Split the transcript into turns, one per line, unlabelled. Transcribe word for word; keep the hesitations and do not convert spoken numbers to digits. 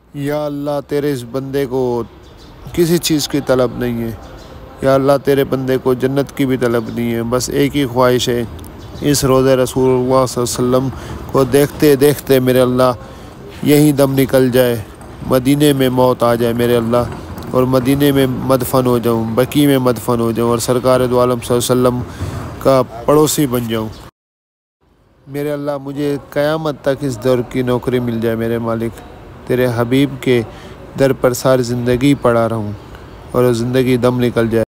या अल्लाह तेरे इस बंदे को किसी चीज़ की तलब नहीं है। या अल्लाह तेरे बंदे को जन्नत की भी तलब नहीं है, बस एक ही ख्वाहिश है, इस रोज़े रसूलुल्लाह सल्लल्लाहु अलैहि वसल्लम को देखते देखते मेरे अल्लाह यहीं दम निकल जाए, मदीने में मौत आ जाए मेरे अल्लाह, और मदीने में मदफन हो जाऊँ, बकी में मदफन हो जाऊँ और सरकार दो आलम सल्लल्लाहु अलैहि वसल्लम का पड़ोसी बन जाऊँ मेरे अल्लाह। मुझे क़यामत तक इस दर की नौकरी मिल जाए मेरे मालिक, तेरे हबीब के दर पर सारी ज़िंदगी पड़ा रहूँ और ज़िंदगी दम निकल जाए।